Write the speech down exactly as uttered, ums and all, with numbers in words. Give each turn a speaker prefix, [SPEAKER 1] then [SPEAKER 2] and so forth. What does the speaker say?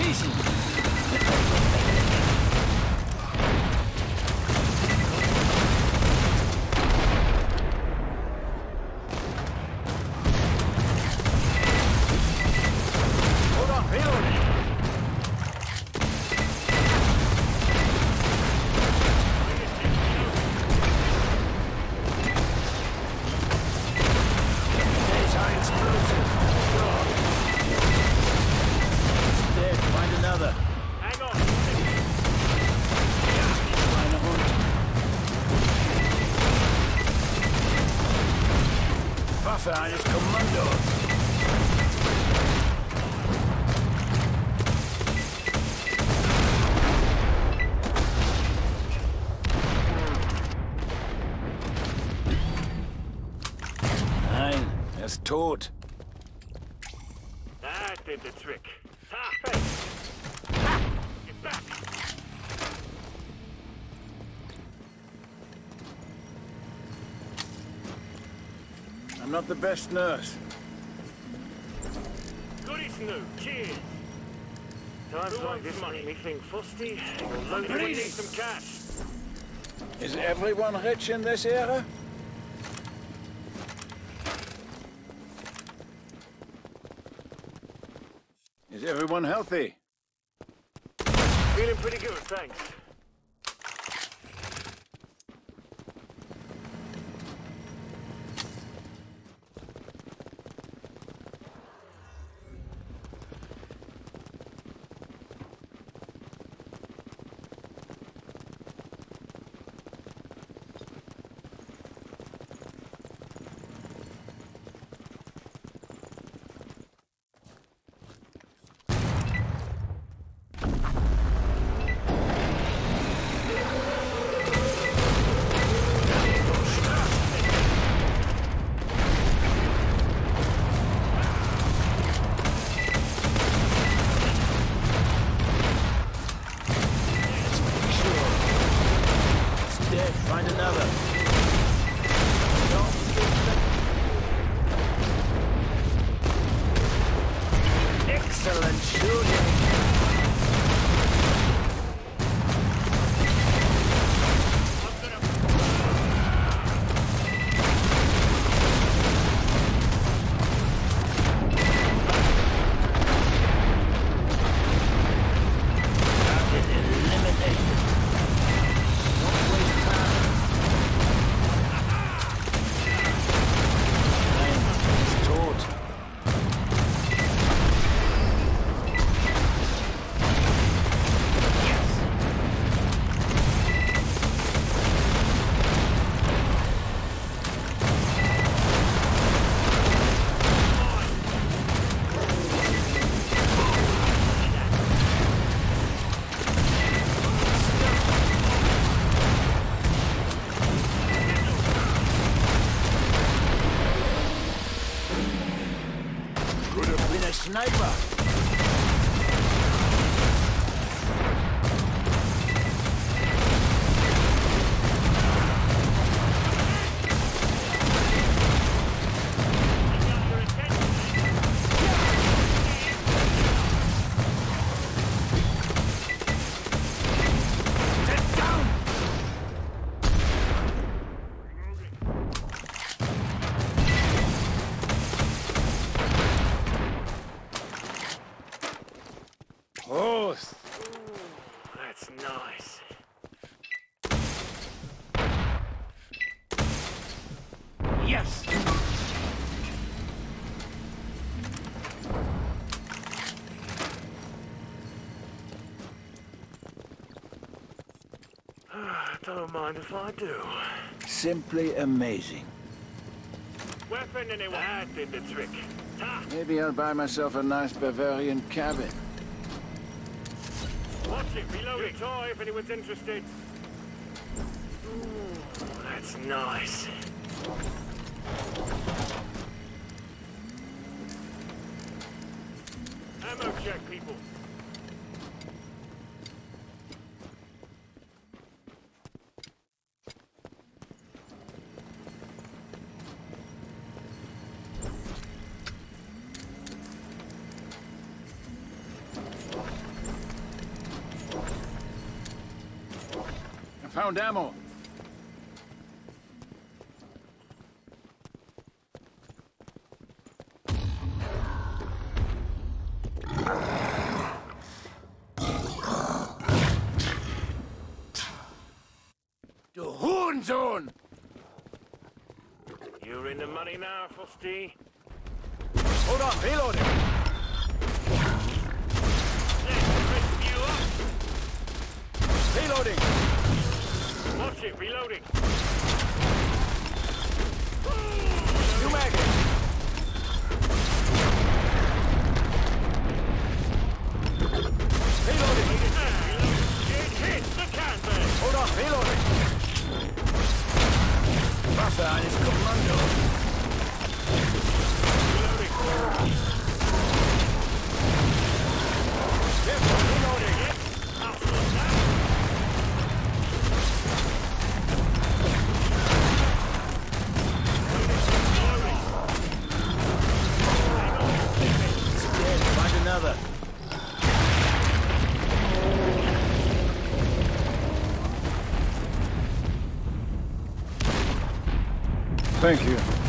[SPEAKER 1] schießen! Hold on, reloading! Waffe eines Kommandos. Nein, er ist tot.
[SPEAKER 2] That did the trick. Ha, hey. Ha, get back.
[SPEAKER 1] I'm not the best nurse.
[SPEAKER 2] Goody Snoo, cheers. Times like this make me think Fusty, you're loaded with some cash.
[SPEAKER 1] Is everyone rich in this era? Is everyone healthy?
[SPEAKER 2] Feeling pretty good, thanks.
[SPEAKER 1] Find another. Excellent shooting. Sniper! Oh,
[SPEAKER 2] that's nice.
[SPEAKER 1] Yes!
[SPEAKER 2] Don't mind if I do.
[SPEAKER 1] Simply amazing.
[SPEAKER 2] Weapon anyone? That did the trick. Ha!
[SPEAKER 1] Maybe I'll buy myself a nice Bavarian cabin.
[SPEAKER 2] Watch it, reload it. Toy if anyone's interested. Ooh, that's nice. Ammo check, people.
[SPEAKER 1] Found ammo.
[SPEAKER 3] Du Hurensohn!
[SPEAKER 2] You're in the money now, Frosty.
[SPEAKER 1] Hold on, reloading.
[SPEAKER 2] Let's crisp you up.
[SPEAKER 1] Reloading.
[SPEAKER 2] Watch it, reloading.
[SPEAKER 1] New maggot. Reloading.
[SPEAKER 2] It hits the canvas.
[SPEAKER 1] Hold on, reloading. Wasser eines Kommando.
[SPEAKER 2] Reloading.
[SPEAKER 1] Careful, reloading.
[SPEAKER 2] I'll stop that.
[SPEAKER 1] It's dead. Find another. Thank you.